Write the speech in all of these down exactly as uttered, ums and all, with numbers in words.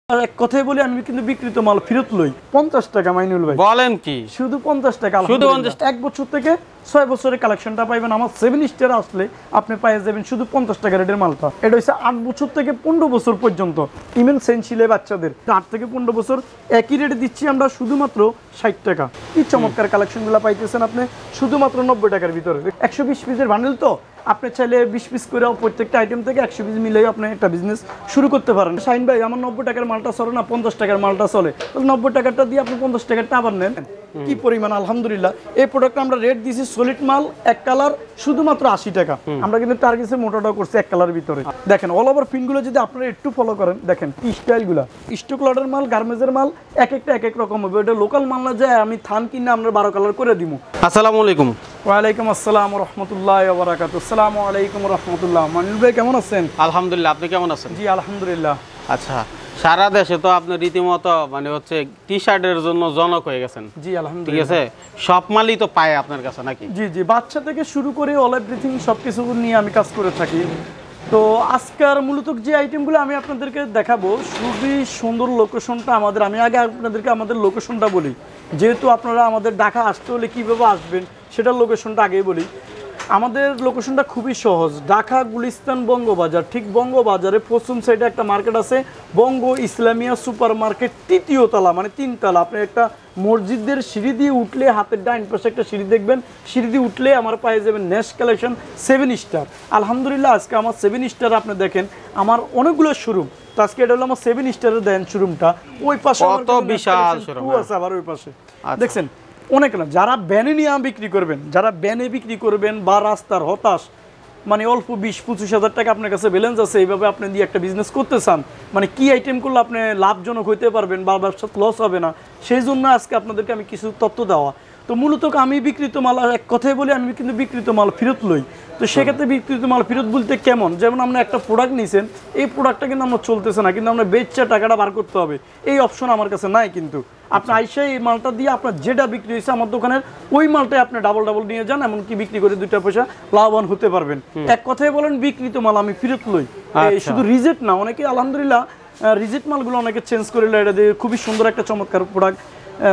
এক কথাই বলি আমি কিন্তু বিক্রিত মাল ফেরত লই পঞ্চাশ টাকা মাইনুল ভাই। বলেন কি? শুধু পঞ্চাশ টাকা। শুধু পঞ্চাশ। এক বছর থেকে ছয় বছরের কালেকশনটা পাইবেন আমার সেভেন স্টার আসলে আপনি পেয়ে যাবেন শুধু পঞ্চাশ টাকা রেটের মালটা। এটা হচ্ছে আট বছর থেকে পনেরো বছর পর্যন্ত ইমেন সেন্সিলে বাচ্চাদের আট থেকে পনেরো বছর একই রেটে দিচ্ছি আমরা শুধুমাত্র ষাট টাকা। কি চমৎকার কালেকশনগুলো পাইতেছেন আপনি শুধুমাত্র নব্বই টাকার ভিতরে। একশো বিশ পিসের বান্ডেল তো আপনি চাইলে বিশ পিস করে প্রত্যেকটা আইটেম থেকে একশো পিস মিলেই আপনি একটা বিজনেস শুরু করতে পারেন। শাইন ভাই আমার নব্বই টাকার মালটা চলে না, পঞ্চাশ টাকার মালটা চলে, নব্বই টাকাটা দিয়ে আপনি পঞ্চাশ টাকারটা আবার নেন। কি পরিমাণ আলহামদুলিল্লাহ। এই প্রোডাক্টটা আমরা রেট দিয়েছি সলিড মাল এক কালার শুধুমাত্র আশি টাকা। আমরা কিন্তু টার্গেটে মোটাটাও করছি এক কালার ভিতরে। দেখেন অল ওভার প্রিন্টগুলো যদি আপনারা একটু ফলো করেন, দেখেন কি স্টাইলগুলো, স্টক লটের মাল, গার্মেন্টসের মাল এক একটা এক এক রকম হবে। এটা লোকাল মাল না যায় আমি থান কিনে আমরা বারো কালার করে দিব। আসসালামু আলাইকুম। ওয়ালাইকুম আসসালাম রহমতুল্লাহ ওয়াবারাকাতু। আসসালামু আলাইকুম রহমতুল্লাহ। মাইনুল ভাই কেমন আছেন? আলহামদুলিল্লাহ, আপনি কেমন আছেন? জি আলহামদুলিল্লাহ। আচ্ছা, সারা দেশে তো আপনি রীতিমতো মানে হচ্ছে টি শার্টের জন্য জনক হয়ে গেছেন। জি আলহামদুলিল্লাহ। ঠিক আছে, সব মালই তো পায় আপনার কাছে নাকি? জি জি, বাচ্চা থেকে শুরু করে অল এভরিথিং সব কিছু নিয়ে আমি কাজ করে থাকি। তো আজকের মূলত যে আইটেমগুলো আমি আপনাদেরকে দেখাবো খুবই সুন্দর লোকেশনটা আমাদের। আমি আগে আপনাদেরকে আমাদের লোকেশনটা বলি, যেহেতু আপনারা আমাদের ঢাকা আসতে হলে কীভাবে আসবেন সেটার লোকেশনটা আগেই বলি। আমাদের লোকেশনটা খুবই সহজ, ঢাকা গুলিস্তান বঙ্গবাজার। ঠিক বঙ্গবাজারে পশ্চিম সাইডে একটা মার্কেট আছে বঙ্গ ইসলামিয়া সুপার মার্কেট, তৃতীয় তলা মানে তিনতলা। আপনি একটা মসজিদের সিঁড়ি দিয়ে উঠলে হাতের ডাইন পাশে একটা সিঁড়ি দেখবেন, সিঁড়ি দিয়ে উঠলে আমার পায়ে যাবেন নেক্সট কালেকশন সেভেন স্টার। আলহামদুলিল্লাহ আজকে আমার সেভেন স্টার আপনি দেখেন আমার অনেকগুলো শোরুম। তো আজকে এটা হলো আমার সেভেন স্টারের দেন শোরুমটা। ওই পাশে কত বিশাল শোরুম আছে আবার ওই পাশে দেখছেন অনেক না। যারা ব্যানে নিয়ে বিক্রি করবেন, যারা ব্যানে বিক্রি করবেন বা রাস্তার হতাশ মানে অল্প বিশ পঁচিশ হাজার টাকা আপনার কাছে ব্যালেন্স আছে, এইভাবে আপনি দিয়ে একটা বিজনেস করতে চান, মানে কি আইটেম করলে আপনি লাভজনক হইতে পারবেন বা ব্যবসা লস হবে না, সেই জন্য আজকে আপনাদেরকে আমি কিছু তথ্য দেওয়া। তো মূলত আমি বিক্রিত মাল, এক কথাই বলি আমি কিন্তু বিক্রিত মাল ফেরত লই। তো সেক্ষেত্রে বিক্রিত মাল ফেরত বলতে কেমন, যেমন আমরা একটা প্রোডাক্ট নিয়েছেন, এই প্রোডাক্টটা কিন্তু আমরা চলতেছে না, কিন্তু আমরা বেচা টাকাটা বার করতে হবে, এই অপশন আমার কাছে নাই। কিন্তু আপনি আইসা এই মালটা দিয়ে আপনার যেটা বিক্রি হয়েছে আমার দোকানের ওই মালটাই আপনি ডাবল ডাবল নিয়ে যান, এমনকি বিক্রি করে দুইটা পয়সা লাভবান হতে পারবেন। এক কথাই বলেন বিক্রিত মাল আমি ফেরত লই। শুধু রিজেক্ট না, অনেকে আলহামদুলিল্লাহ রিজেক্ট মালগুলো অনেকে চেঞ্জ করে এটা দিয়ে খুবই সুন্দর একটা চমৎকার প্রোডাক্ট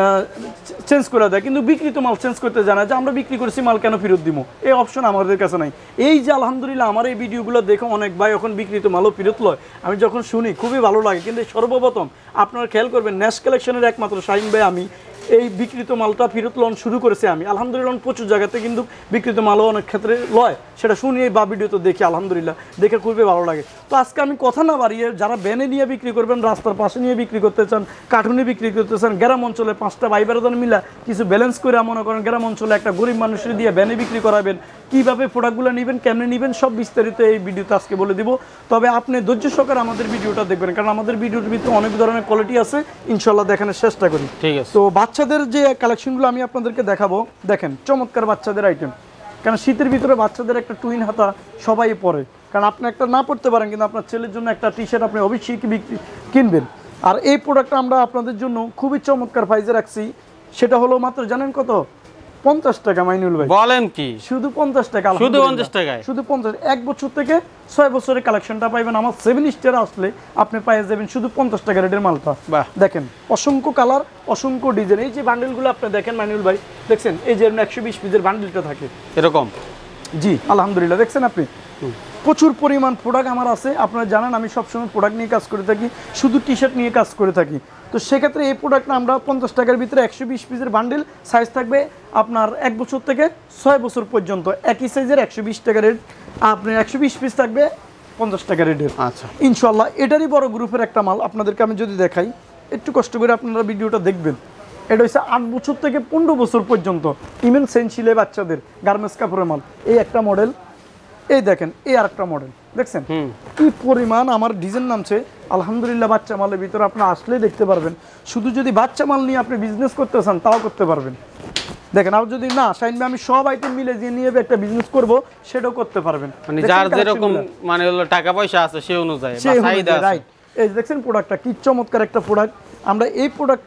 চেঞ্জ করে দেয়, কিন্তু বিক্রিত মাল চেঞ্জ করতে জানা যে আমরা বিক্রি করেছি মাল কেন ফেরত দিব, এই অপশন আমাদের কাছে নাই। এই যে আলহামদুলিল্লাহ আমার এই ভিডিওগুলো দেখে অনেক ভাই এখন বিক্রিত মালও ফেরত লয়, আমি যখন শুনি খুবই ভালো লাগে। কিন্তু সর্বপ্রথম আপনারা খেয়াল করবেন নেক্সট কালেকশনের একমাত্র শাহিন ভাই আমি এই বিক্রিত মালটা ফেরত লন শুরু করেছি আমি। আলহামদুলিল্লাহ প্রচুর জায়গাতে কিন্তু বিক্রিত মালও অনেক ক্ষেত্রে লয়, সেটা শুনি বা ভিডিও তো দেখি আলহামদুলিল্লাহ দেখে খুবই ভালো লাগে। তো আজকে আমি কথা না বাড়িয়ে যারা ব্যানে নিয়ে বিক্রি করবেন, রাস্তার পাশে নিয়ে বিক্রি করতে চান, কার্টুনে বিক্রি করতে চান, গ্রাম অঞ্চলে পাঁচটা ভাই বেড়াদান মিলা কিছু ব্যালেন্স করে মনে করেন গ্রাম অঞ্চলে একটা গরিব মানুষের দিয়ে ব্যানে বিক্রি করাবেন, কীভাবে প্রোডাক্টগুলো নেবেন, কেমনে নেবেন সব বিস্তারিত এই ভিডিওতে আজকে বলে দিব। তবে আপনি ধৈর্য সহকারে আমাদের ভিডিওটা দেখবেন, কারণ আমাদের ভিডিওর ভিতরে অনেক ধরনের কোয়ালিটি আছে, ইনশাল্লাহ দেখানোর চেষ্টা করি। ঠিক আছে। তো বাচ্চাদের যে কালেকশনগুলো আমি আপনাদেরকে দেখাবো, দেখেন চমৎকার বাচ্চাদের আইটেম, কারণ শীতের ভিতরে বাচ্চাদের একটা টুইন হাতা সবাই পরে, কারণ আপনি একটা না পড়তে পারেন কিন্তু আপনার ছেলের জন্য একটা টি শার্ট আপনি অবশ্যই বিক্রি কিনবেন। আর এই প্রোডাক্টটা আমরা আপনাদের জন্য খুবই চমৎকার প্রাইসে রাখছি, সেটা হলো মাত্র জানেন কত? পঞ্চাশ টাকা। মাইনুল ভাই বলেন কি? শুধু পঞ্চাশ টাকা। শুধু পঞ্চাশ টাকায়? শুধু পঞ্চাশ। এক বছর থেকে ছয় বছরের কালেকশনটা পাইবেন আমার সেভেন স্টার আসলে আপনি পাই যাবেন শুধু পঞ্চাশ টাকা রেটের মালটা। দেখেন অসংখ্য কালার, অসংখ্য ডিজাইন। এই যে বান্ডেলগুলো আপনি দেখেন মাইনুল ভাই, দেখছেন এই যে একশো বিশ পিসের বান্ডেলটা থাকে এরকম। জি আলহামদুলিল্লাহ দেখছেন আপনি প্রচুর পরিমাণ প্রোডাক্ট আমার আছে। আপনারা জানেন আমি সবসময় প্রোডাক্ট নিয়ে কাজ করে থাকি, শুধু টি শার্ট নিয়ে কাজ করে থাকি। তো সেক্ষেত্রে এই প্রোডাক্টটা আমরা পঞ্চাশ টাকার ভিতরে একশো বিশ পিসের বান্ডেল, সাইজ থাকবে আপনার এক বছর থেকে ছয় বছর পর্যন্ত, একই সাইজের একশো বিশ টাকা রেট, আপনার একশো বিশ পিস থাকবে পঞ্চাশ টাকা রেটের। আচ্ছা ইনশাল্লাহ এটারই বড় গ্রুপের একটা মাল আপনাদেরকে আমি যদি দেখাই, একটু কষ্ট করে আপনারা ভিডিওটা দেখবেন। এটা হচ্ছে আট বছর থেকে পনেরো বছর পর্যন্ত ইমেন সেন্সিলে বাচ্চাদের গার্মেন্টস কাপড়ের মাল। এই একটা মডেল, এই দেখেন এই আর একটা মডেল, দেখছেন কি পরিমাণ আমার ডিজাইন নামছে। আলহামদুলিল্লাহ বাচ্চা মালের ভিতরে আপনি আসলে দেখতে পারবেন, শুধু যদি বাচ্চা মাল নিয়ে আপনি বিজনেস করতে চান তাও করতে পারবেন। দেখেন আর যদি না শাইন ভাই আমি সব আইটেম মিলে যে নিয়ে একটা বিজনেস করব সেটাও করতে পারবেন, মানে যার যেরকম মানে হলো টাকা পয়সা আছে সেই অনুযায়ী বা চাহিদা আছে। রাইট, এই দেখছেন প্রোডাক্টটা কি চমৎকার একটা প্রোডাক্ট। আমরা এই প্রোডাক্টটা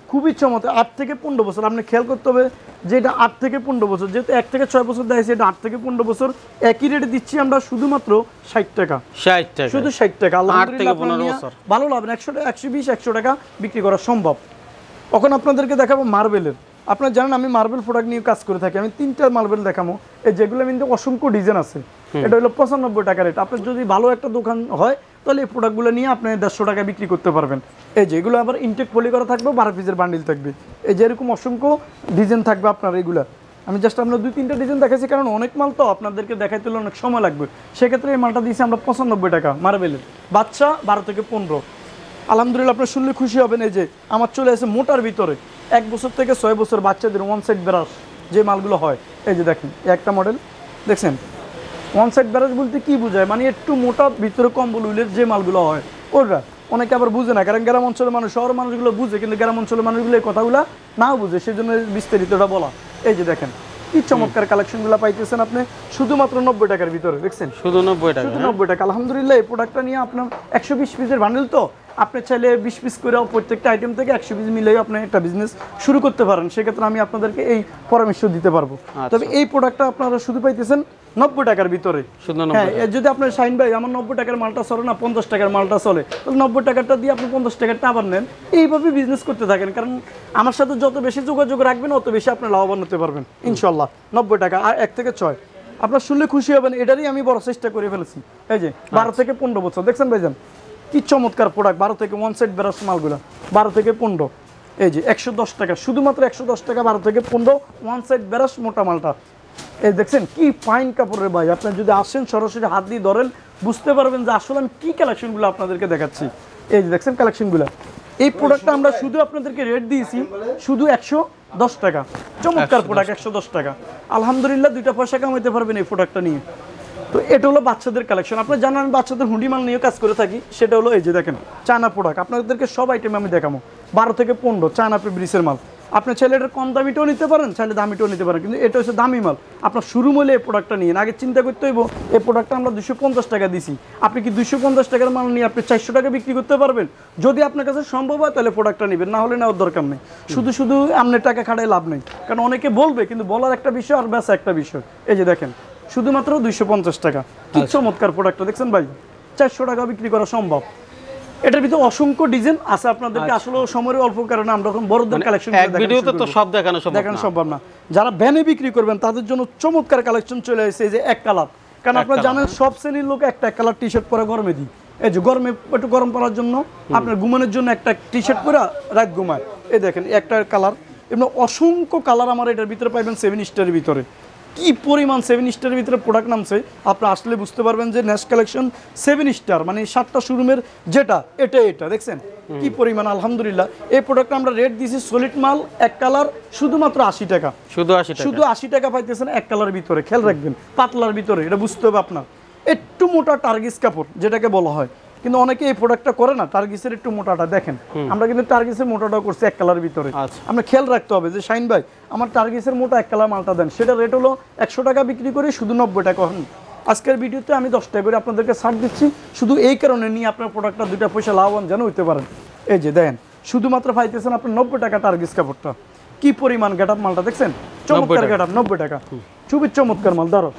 খুবই চমৎকার, আট থেকে পনেরো বছর। আপনি খেয়াল করতে হবে যে এটা আট থেকে পনেরো বছর, যেহেতু এক থেকে ছয় বছর দেখেছি, এটা আট থেকে পনেরো বছর একই রেটে দিচ্ছি আমরা শুধুমাত্র ষাট টাকা। ষাট টাকা, শুধু ষাট টাকা। আলহামদুলিল্লাহ পনেরো বছর ভালো লাভেন, একশো একশো বিশ একশো টাকা বিক্রি করা সম্ভব। এখন আপনাদেরকে দেখাবো মার্বেলের। আপনারা জানেন আমি মার্বেল প্রোডাক্ট নিয়ে কাজ করে থাকি। আমি তিনটা মার্বেল দেখাবো, এই যেগুলো কিন্তু অসংখ্য ডিজাইন আছে। এটা হলো পঁচানব্বই টাকা রেট। আপনার যদি ভালো একটা দোকান হয় তাহলে এই প্রোডাক্টগুলো নিয়ে আপনি দেড়শো টাকা বিক্রি করতে পারবেন। এই যেগুলো আবার ইনটেক পলি করা থাকবে, বারো পিসের বান্ডিল থাকবে। এই যে এরকম অসংখ্য ডিজাইন থাকবে আপনার এগুলা। আমি জাস্ট আপনার দুই তিনটা ডিজাইন দেখাচ্ছি, কারণ অনেক মাল তো আপনাদেরকে দেখাইতে হলে অনেক সময় লাগবে। সেক্ষেত্রে এই মালটা দিয়েছি আমরা পঁচানব্বই টাকা মার্বেলের, বাচ্চা বারো থেকে পনেরো। আলহামদুলিল্লাহ আপনার শুনলে খুশি হবেন। এই যে আমার চলে আসে মোটার ভিতরে এক বছর থেকে ছয় বছর বাচ্চাদের ওয়ান সাইড ব্রাশ যে মালগুলো হয়। এই যে দেখেন একটা মডেল দেখছেন, ওয়ান সাইড ব্রাশ বলতে কি বোঝায়, মানে একটু মোটা ভিতরে কম্বল উইলের যে মালগুলো হয় ওরা অনেকে আবার বুঝে না, কারণ গ্রাম অঞ্চলের মানুষ, শহর মানুষগুলো বুঝে, কিন্তু গ্রাম অঞ্চলের মানুষগুলো এই কথাগুলো নাও বুঝে, সেই জন্য বিস্তারিতটা বলা। এই যে দেখেন কি চমৎকার কালেকশনগুলো পাইতেছেন আপনি শুধুমাত্র নব্বই টাকার ভিতরে। দেখছেন শুধু নব্বই টাকা, শুধু নব্বই টাকা। আলহামদুলিল্লাহ এই প্রোডাক্টটা নিয়ে আপনার একশো বিশ পিসের বান্ডেল, তো আপনি চাইলে বিশ পিস করেও প্রত্যেকটা আইটেম থেকে একশো পিস মিলেও আপনি একটা বিজনেস শুরু করতে পারেন। সেক্ষেত্রে আমি আপনাদেরকে এই পরামর্শ দিতে পারবো। তবে এই প্রোডাক্টটা আপনারা শুধু পাইতেছেন নব্বই টাকার ভিতরে। হ্যাঁ, যদি আপনার শাইন ভাই আমার নব্বই টাকার মালটা চলে না, পঞ্চাশ টাকার মালটা চলে, তাহলে নব্বই টাকাটা দিয়ে আপনি পঞ্চাশ টাকারটা আবার নেন, এইভাবে বিজনেস করতে থাকেন। কারণ আমার সাথে যত বেশি যোগাযোগ রাখবেন অত বেশি আপনি লাভবান হতে পারবেন ইনশাল্লাহ। নব্বই টাকা আর এক থেকে ছয় আপনার শুনলে খুশি হবেন। এটারই আমি বড় চেষ্টা করে ফেলেছি। এই যে বারো থেকে পনেরো বছর দেখছেন ভাইজান কি চমৎকার প্রোডাক্ট। বারো থেকে ওয়ান সাইড ব্রাশ মালগুলো বারো থেকে পনেরো। এই যে একশো দশ টাকা, শুধুমাত্র একশো দশ টাকা, বারো থেকে পনেরো ওয়ান সাইড ব্রাশ মোটা মালটা। এই দেখছেন কি ফাইন কাপড়ের ভাই। আপনি যদি আসেন সরাসরি হাত দিয়ে ধরেন বুঝতে পারবেন যে আসলে আমি কী কালেকশনগুলো আপনাদেরকে দেখাচ্ছি। এই যে দেখছেন কালেকশনগুলো। এই প্রোডাক্টটা আমরা শুধু আপনাদেরকে রেট দিয়েছি শুধু একশো দশ টাকা। চমৎকার প্রোডাক্ট, একশো দশ টাকা। আলহামদুলিল্লাহ দুইটা পয়সা কামাইতে পারবেন এই প্রোডাক্টটা নিয়ে। তো এটা হলো বাচ্চাদের কালেকশন। আপনারা জানেন আমি বাচ্চাদের হুডি মাল নিয়ে কাজ করে থাকি। সেটা হলো এই যে দেখেন চায়না প্রোডাক্ট। আপনাদেরকে সব আইটেম আমি দেখাবো বারো থেকে পনেরো চায়না ফেব্রিক্সের মাল। আপনি চাইলে এটা কম দামিটাও নিতে পারেন, চাইলে দামিটাও নিতে পারেন, কিন্তু এটা হচ্ছে দামি মাল। আপনার শুরু মূল্যে এই প্রোডাক্টটা নিয়ে আগে চিন্তা করতে হইব এই প্রোডাক্টটা আমরা দুশো পঞ্চাশ টাকা দিছি। আপনি কি দুশো পঞ্চাশ টাকার মাল নিয়ে আপনি চারশো টাকা বিক্রি করতে পারবেন? যদি আপনার কাছে সম্ভব হয় তাহলে প্রোডাক্টটা নেবেন, না হলে নেওয়ার দরকার নেই। শুধু শুধু আপনার টাকা খাটায় লাভ নেই, কারণ অনেকে বলবে, কিন্তু বলার একটা বিষয় আর ব্যাস একটা বিষয়। এই যে দেখেন শুধুমাত্র দুইশো পঞ্চাশ টাকা। কি চমৎকার প্রোডাক্টটা দেখছেন ভাই, চারশো টাকা বিক্রি করা সম্ভব। এটার ভিতরে অসংখ্য ডিজাইন আছে। আপনাদেরকে আসলে সময়ের অল্প কারণে আমরা বড়দের কালেকশন এক ভিডিওতে তো সব দেখানো সম্ভব দেখানো সম্ভব না। যারা ভ্যানে বিক্রি করবেন তাদের জন্য চমৎকার কালেকশন চলে এসেছে। এই যে এক কালার, কারণ আপনারা জানেন সব শ্রেণীর লোক একটা এক কালার টি শার্ট পরে গরমে দিই। এই যে গরমে একটু গরম পড়ার জন্য আপনার ঘুমানোর জন্য একটা টি শার্ট পরে রাত ঘুমায়। এই দেখেন একটা কালার, এমনি অসংখ্য কালার আমার এটার ভিতরে পাইবেন সেভেন স্টারের ভিতরে। কি পরিমাণ সেভেন স্টারের ভিতরে প্রোডাক্ট নামছে আপনারা আসলে বুঝতে পারবেন যে নেক্সট কালেকশন সেভেন স্টার, মানে সাতটা শোরুমের যেটা এটা এটা দেখছেন কি পরিমাণ। আলহামদুলিল্লাহ এই প্রোডাক্ট আমরা রেট দিয়েছি সলিড মাল এক কালার শুধুমাত্র আশি টাকা। শুধু আশি টাকা, শুধু আশি টাকা পাইতেছেন এক কালার ভিতরে। খেয়াল রাখবেন পাতলার ভিতরে, এটা বুঝতে হবে আপনার। একটু মোটা টার্গিস কাপড় যেটাকে বলা হয়, কিন্তু অনেকে এই প্রোডাক্টটা করে না। টার্গিসের একটু মোটাটা দেখেন, আমরা কিন্তু টার্গিসের মোটাটা করছি এক কালার ভিতরে। আমরা খেয়াল রাখতে হবে যে শাইন ভাই আমার টার্গিসের মোটা এক কালার মালটা দেন, সেটা রেট হলো একশো টাকা বিক্রি করি শুধু নব্বই টাকা। হন আজকের ভিডিওতে আমি দশ টাকা করে আপনাদেরকে ছাড় দিচ্ছি, শুধু এই কারণে নিয়ে আপনার প্রোডাক্টটা দুইটা পয়সা লাভবান যেন হইতে পারেন। এই যে দেখেন শুধুমাত্র পাইতেছেন আপনার নব্বই টাকা টার্গিস কাপড়টা। কি পরিমাণ গেট আপ মালটা দেখছেন, চমৎকার গেট আপ, নব্বই টাকা খুবই চমৎকার মাল। ধরো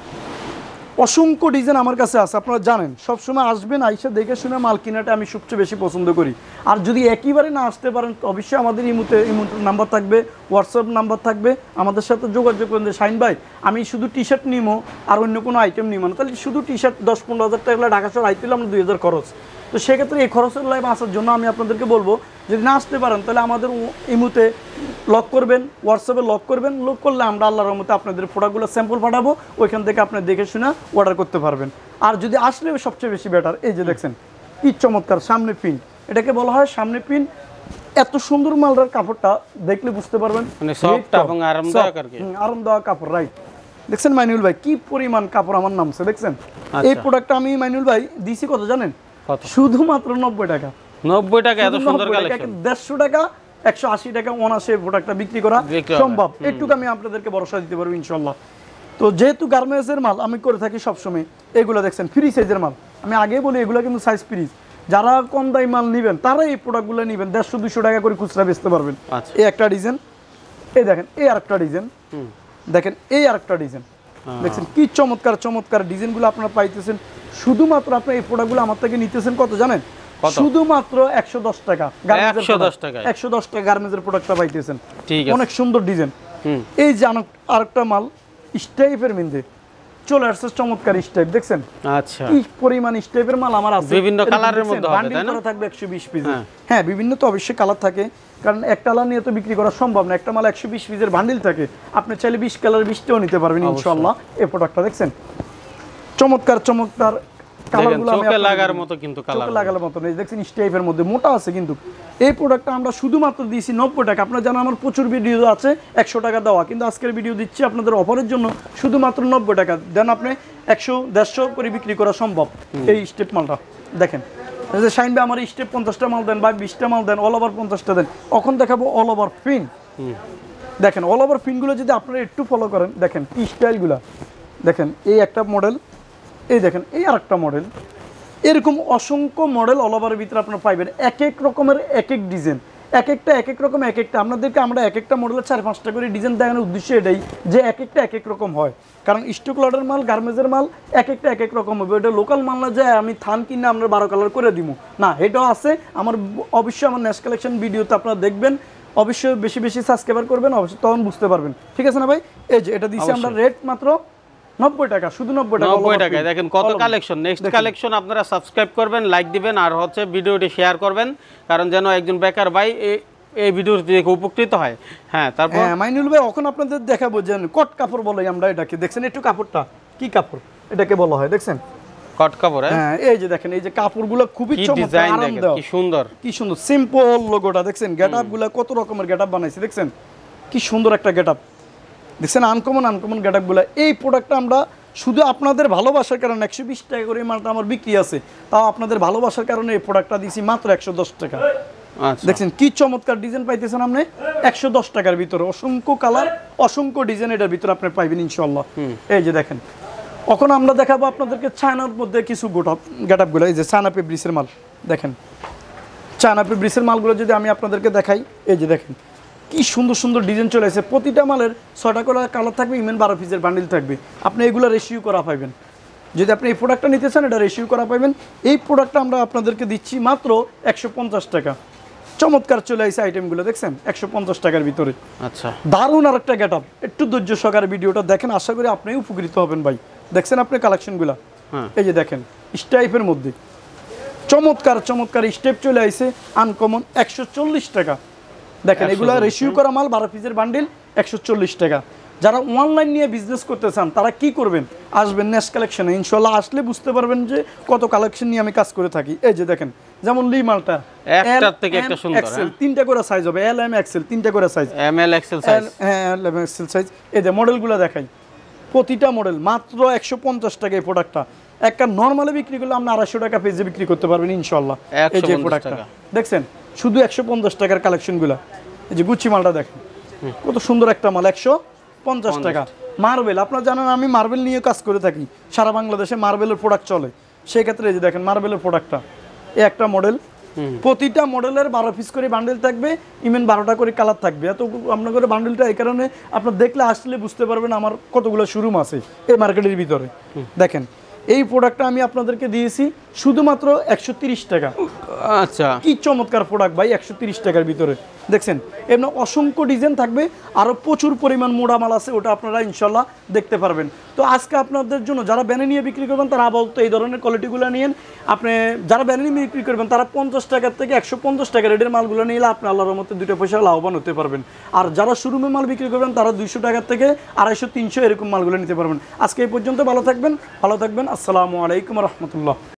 অসংখ্য ডিজাইন আমার কাছে আছে। আপনারা জানেন সবসময় আসবেন, আইসা দেখে শুনে মাল কিনাটা আমি সবচেয়ে বেশি পছন্দ করি। আর যদি একইবারে না আসতে পারেন তো অবশ্যই আমাদের ইমুতে ইমুতে নাম্বার থাকবে, হোয়াটসঅ্যাপ নাম্বার থাকবে, আমাদের সাথে যোগাযোগ করেন যে শাইন ভাই আমি শুধু টি শার্ট নিবো আর অন্য কোনো আইটেম নিবো না, তাহলে শুধু টি শার্ট দশ পনেরো হাজার টাকা ঢাকা শহর আইতে আমরা দুই হাজার খরচ। তো সেক্ষেত্রে এই খরচের লাইভ আসার জন্য আমি আপনাদেরকে বলবো যদি না আসতে পারেন তাহলে আমাদের ইমুতে লক করবেন, হোয়াটসঅ্যাপে লক করবেন। লক করলে আমরা আল্লাহর রহমতে আপনাদের প্রোডাক্টগুলো স্যাম্পল পাঠাবো, ওইখান থেকে আপনি দেখে শুনে অর্ডার করতে পারবেন। আর যদি আসলে সবচেয়ে বেশি বেটার। এই যে দেখছেন কি চমৎকার সামনে পিন, এটাকে বলা হয় সামনে পিন। এত সুন্দর মালটার কাপড়টা দেখলে বুঝতে পারবেন মানে সফট এবং আরামদায়ক আর কি, আরামদায়ক কাপড়। রাইট দেখছেন মাইনুল ভাই কি পরিমাণ কাপড় আমার নামছে দেখছেন। এই প্রোডাক্টটা আমি মাইনুল ভাই দিছি কত জানেন, শুধুমাত্র নব্বই টাকা। নব্বই টাকা এত সুন্দর কালেকশন, দেড়শো টাকা একশো আশি টাকা অনাসে প্রোডাক্টটা বিক্রি করা সম্ভব। একটুকু আমি আপনাদেরকে ভরসা দিতে পারবো ইনশাল্লাহ। তো যেহেতু গার্মেন্টসের মাল আমি করে থাকি সবসময়, এগুলো দেখছেন ফ্রি সাইজের মাল। আমি আগে বলি এগুলো কিন্তু সাইজ ফ্রি, যারা কম দামি মাল নেবেন তারা এই প্রোডাক্টগুলো নেবেন, দেড়শো দুশো টাকা করে খুচরা বেচতে পারবেন। এই একটা ডিজাইন, এই দেখেন এই আরেকটা ডিজাইন, দেখেন এই আরেকটা ডিজাইন, দেখছেন কি চমৎকার চমৎকার ডিজাইনগুলো আপনারা পাইতেছেন। শুধুমাত্র আপনি এই প্রোডাক্টগুলো আমার থেকে নিতেছেন কত জানেন? শুধুমাত্র একশো দশ টাকা, একশো দশ টাকা একশো দশ টাকা গার্মেন্টসের প্রোডাক্টটা পাইতেছেন। অনেক সুন্দর ডিজাইন। এই যে আরেকটা মাল স্টাইপের মধ্যে চলে আসছে, চমৎকার স্টাইপ দেখছেন। আচ্ছা, কি পরিমাণ স্টাইপের মাল আমার আছে, বিভিন্ন কালারের মধ্যে হবে তাই না? থাকবে একশো বিশ পিস। হ্যাঁ, বিভিন্ন তো অবশ্যই কালার থাকে, কারণ একটা কালার নিয়ে তো বিক্রি করা সম্ভব না। একটা মাল একশো বিশ পিসের বান্ডিল থাকে, আপনি চাইলে বিশ কালার বিশটাও নিতে পারবেন ইনশাআল্লাহ। এই প্রোডাক্টটা দেখছেন চমৎকার চমৎকার কালারগুলো, চোখে লাগার মতো কিন্তু কালার, চোখে লাগার মতো নেই দেখছেন স্টাইপের মধ্যে মোটা আছে। কিন্তু এই প্রোডাক্টটা আমরা শুধুমাত্র দিয়েছি নব্বই টাকা। আপনারা জানেন আমার প্রচুর ভিডিও আছে একশো টাকা দেওয়া, কিন্তু আজকের ভিডিও দিচ্ছি আপনাদের অফারের জন্য শুধুমাত্র নব্বই টাকা। দেন আপনি একশো দেড়শো করে বিক্রি করা সম্ভব। এই স্টেপ মালটা দেখেন, শাইন ভাই আমার স্টেপ পঞ্চাশটা মাল দেন বা বিশটা মাল দেন, অল ওভার পঞ্চাশটা দেন। এখন দেখাবো অল ওভার পিন। দেখেন অল ওভার পিনগুলো যদি আপনারা একটু ফলো করেন, দেখেন কি স্টাইলগুলো দেখেন। এই একটা মডেল, এই দেখেন এই আরেকটা মডেল, এরকম অসংখ্য মডেল অল ওভারের ভিতরে আপনারা পাইবেন। এক এক রকমের এক এক ডিজাইন, এক একটা এক এক রকম এক একটা। আপনাদেরকে আমরা এক একটা মডেলের চার পাঁচটা করে ডিজাইন দেখানোর উদ্দেশ্য এটাই যে এক একটা এক এক রকম হয়, কারণ স্টক লটের মাল গার্মেন্টসের মাল এক একটা এক এক রকম হবে। এটা লোকাল মাল না যে আমি থান কিনে আমরা বারো কালার করে দিব না, এটাও আছে আমার। অবশ্যই আমার নেক্সট কালেকশন ভিডিওতে আপনারা দেখবেন, অবশ্যই বেশি বেশি সাবস্ক্রাইবার করবেন, অবশ্যই তখন বুঝতে পারবেন। ঠিক আছে না ভাই? এই যে এটা দিচ্ছি আমরা রেট মাত্র নব্বই টাকা, শুধু নব্বই টাকা। নব্বই টাকায় দেখেন কত কালেকশন। নেক্সট কালেকশন আপনারা সাবস্ক্রাইব করবেন, লাইক দিবেন, আর হচ্ছে ভিডিওটি শেয়ার করবেন, কারণ যেন একজন বেকার ভাই এই ভিডিওটি দেখে উপকৃত হয়। হ্যাঁ, তারপর হ্যাঁ মাইনুল ভাই এখন আপনাদের দেখাবো যে কট কাপড় বলে আমরা এটাকে। দেখছেন একটু কাপড়টা কি কাপড় এটাকে বলা হয়, দেখছেন কট কাপড়। হ্যাঁ, এই যে দেখেন এই যে কাপড়গুলো খুবই চমৎকার, আরামদায়ক, কি সুন্দর কি সুন্দর সিম্পল লোগোটা দেখছেন। গেটআপগুলো কত রকমের গেটআপ বানাইছে দেখছেন, কি সুন্দর একটা গেটআপ দেখছেন, আনকমন আনকমন গেটআপগুলো। এই প্রোডাক্টটা আমরা শুধু আপনাদের ভালোবাসার কারণে একশো বিশ টাকা করে মালটা আমার বিক্রি আছে, তাও আপনাদের ভালোবাসার কারণে এই প্রোডাক্টটা দিয়েছি মাত্র একশো দশ টাকা। দেখছেন কি চমৎকার ডিজাইন পাইতেছেন আপনি একশো দশ টাকার ভিতরে, অসংখ্য কালার অসংখ্য ডিজাইন এটার ভিতরে আপনি পাইবেন ইনশাআল্লাহ। এই যে দেখেন এখন আমরা দেখাবো আপনাদেরকে চায়নার মধ্যে কিছু গোটাপ গেটআপগুলো। এই যে চায়না ফেব্রিক্সের মাল দেখেন, চায়না ফেব্রিক্সের মালগুলো যদি আমি আপনাদেরকে দেখাই, এই যে দেখেন কি সুন্দর সুন্দর ডিজাইন চলে এসেছে। প্রতিটা মালের ছয়টা করে কালার থাকবে, ইমেন বারো পিসের বান্ডিল থাকবে, আপনি এগুলো রেশিও করা পাইবেন। যদি আপনি এই প্রোডাক্টটা নিতে চান এটা রেশিও করা পাইবেন। এই প্রোডাক্টটা আমরা আপনাদেরকে দিচ্ছি মাত্র একশো পঞ্চাশ টাকা। চমৎকার চলে আসছে আইটেমগুলো দেখছেন একশো পঞ্চাশ টাকার ভিতরে। আচ্ছা, দারুণ আর একটা গেটআপ। একটু ধৈর্য সহকারে ভিডিওটা দেখেন, আশা করি আপনি উপকৃত হবেন ভাই। দেখছেন আপনি কালেকশনগুলো, এই যে দেখেন স্টাইপের মধ্যে চমৎকার চমৎকার স্টেপ চলে আসছে আনকমন একশো চল্লিশ টাকা। দেখেন এগুলো রেশিও করা মাল, বারো পিসের বান্ডিল একশো চল্লিশ টাকা। যারা অনলাইন নিয়ে বিজনেস করতে চান তারা কি করবেন, আসবেন নেক্সট কালেকশনে, ইনশাল্লাহ আসলে বুঝতে পারবেন যে কত কালেকশন নিয়ে আমি কাজ করে থাকি। এই যে দেখেন যেমন লি মালটা একটার থেকে একটা সুন্দর, এক্সেল তিনটা করে সাইজ হবে, এল এম এক্সেল তিনটা করে size, M L XL size, হ্যাঁ এল এম এক্সেল সাইজ। এই যে মডেলগুলো দেখাই, প্রতিটা মডেল মাত্র একশো পঞ্চাশ টাকা। এই প্রোডাক্টটা একটা নর্মালি বিক্রি করলে আপনি আড়াইশো টাকা পেজে বিক্রি করতে পারবেন ইনশাল্লাহ। এই যে প্রোডাক্টটা দেখছেন শুধু একশো পঞ্চাশ টাকার কালেকশনগুলো। এই যে গুচি মালটা দেখেন কত সুন্দর একটা মাল, একশো পঞ্চাশ টাকা। মার্বেল আপনারা জানেন আমি মার্বেল নিয়ে কাজ করে থাকি, সারা বাংলাদেশে মার্বেলের প্রোডাক্ট চলে, সেই ক্ষেত্রে এই যে দেখেন মার্বেলের প্রোডাক্টটা এই একটা মডেল, প্রতিটা মডেলের বারো পিস করে বান্ডেল থাকবে, ইমেন বারোটা করে কালার থাকবে। এত আপনার করে বান্ডেলটা এই কারণে আপনার দেখলে আসলে বুঝতে পারবেন আমার কতগুলো শোরুম আছে এই মার্কেটের ভিতরে। দেখেন এই প্রোডাক্টটা আমি আপনাদেরকে দিয়েছি শুধুমাত্র একশো তিরিশ টাকা। আচ্ছা, কি চমৎকার প্রোডাক্ট ভাই, একশো তিরিশ টাকার ভিতরে দেখছেন। এমনি অসংখ্য ডিজাইন থাকবে, আরও প্রচুর পরিমাণ মোড়া মাল আছে, ওটা আপনারা ইনশাল্লাহ দেখতে পারবেন। তো আজকে আপনাদের জন্য যারা ব্যানে নিয়ে বিক্রি করবেন তারা আপাতত এই ধরনের কোয়ালিটিগুলো নিয়েন। আপনি যারা ব্যানে নিয়ে বিক্রি করবেন তারা পঞ্চাশ টাকার থেকে একশো পঞ্চাশ টাকা রেটের মালগুলো নিলে আপনি আল্লাহর মধ্যে দুটো পয়সা লাভবান হতে পারবেন। আর যারা শোরুমে মাল বিক্রি করবেন তারা দুইশো টাকার থেকে আড়াইশো তিনশো এরকম মালগুলো নিতে পারবেন। আজকে এই পর্যন্ত, ভালো থাকবেন ভালো থাকবেন আসসালামু আলাইকুম রহমতুল্লাহ।